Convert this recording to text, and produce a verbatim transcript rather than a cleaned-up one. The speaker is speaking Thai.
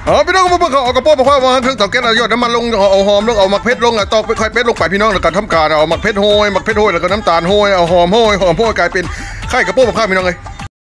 อ๋อพี่น้องมาเพิ่งเขาเอากระโปรงมาคว้ามาเครื่องเตาแก๊สเอายอดน้ำมันลงเอาหอมลงเอาหมักเพชรลงอะตอกไปไข่เป็ดลงไปพี่น้องแล้วก็ทำการเอาหมักเพชรโหยหมักเพชรโหยแล้วก็น้ำตาลโหยเอาหอมโหยหอมโหยกลายเป็นไข่กระโปรงมาคว้าพี่น้องเลย